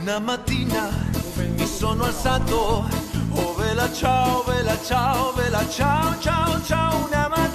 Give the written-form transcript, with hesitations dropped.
Una mattina mi sono alzato, oh vela ciao, ciao, ciao, ciao. Una mattina